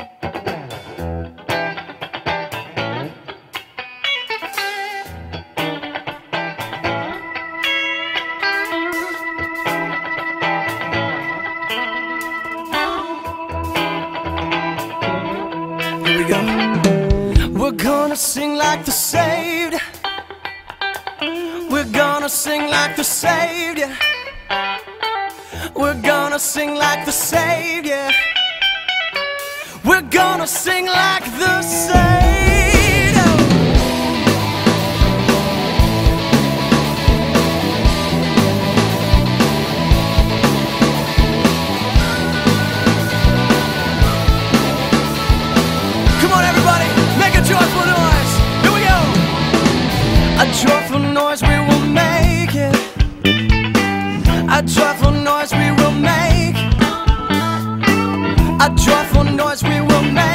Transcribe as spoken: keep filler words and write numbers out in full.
Here we go. We're gonna sing like the saved. We're gonna sing like the saved, yeah. We're gonna sing like the saved, yeah. We're gonna sing like the saved. Oh. Come on, everybody, make a joyful noise. Here we go. A joyful noise, we will make it. A joyful noise we will make. A joyful noise we will make.